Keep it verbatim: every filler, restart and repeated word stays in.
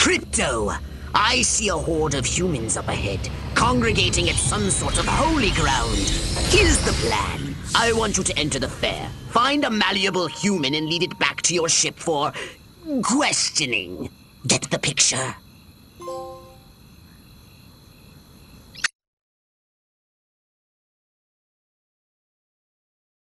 Crypto! I see a horde of humans up ahead, congregating at some sort of holy ground. Here's the plan. I want you to enter the fair, find a malleable human and lead it back to your ship for questioning. Get the picture?